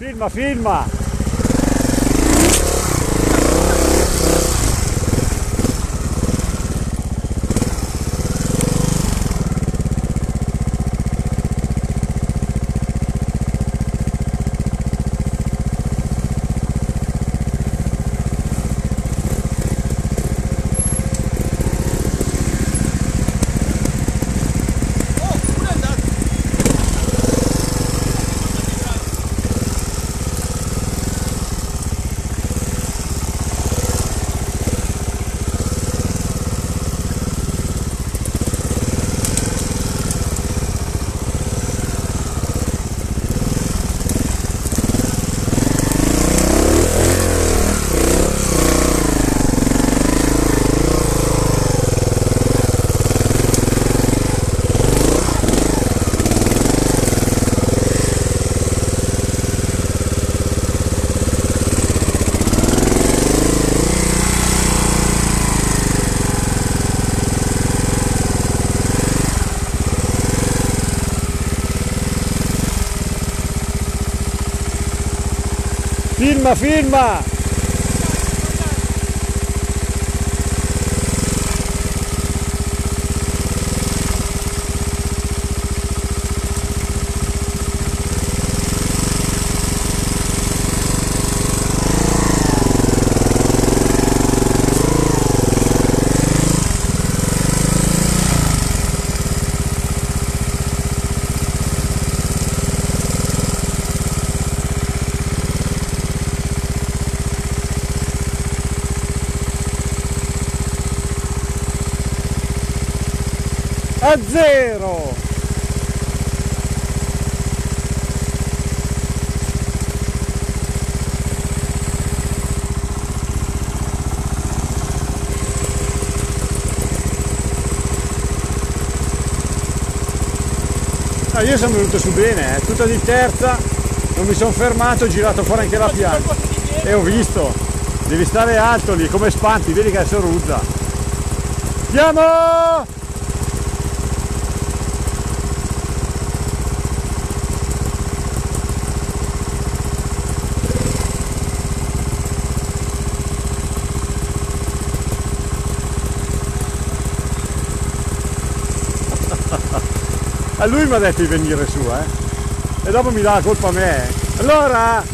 Filma, filma! Filma, filma! A zero! Ah, io sono venuto su bene, tutta di terza, non mi sono fermato, ho girato fuori anche la pianta e ho visto, devi stare alto lì come spanti, vedi che adesso ruzza. Andiamo! A lui mi ha detto di venire su, e dopo mi dà la colpa a me. Allora!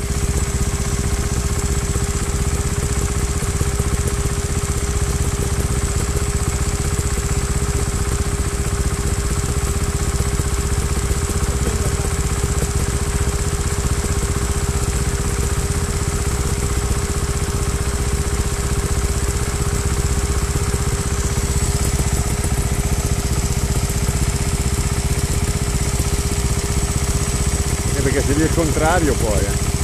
Perché se lì è il contrario poi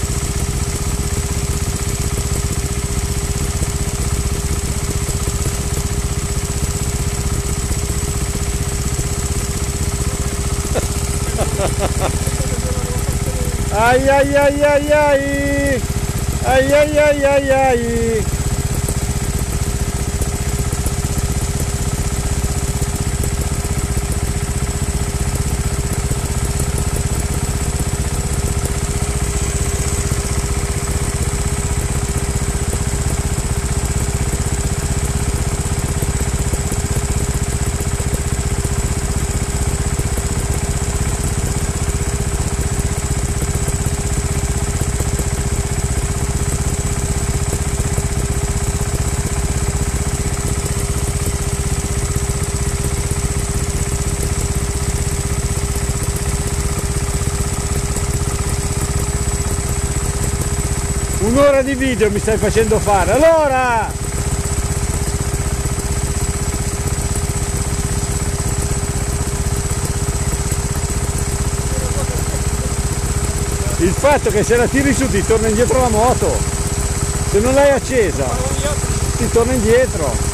ai ai ai ai ai ai ai ai ai ai. Un'ora di video mi stai facendo fare, allora! Il fatto che se la tiri su ti torna indietro la moto, se non l'hai accesa ti torna indietro.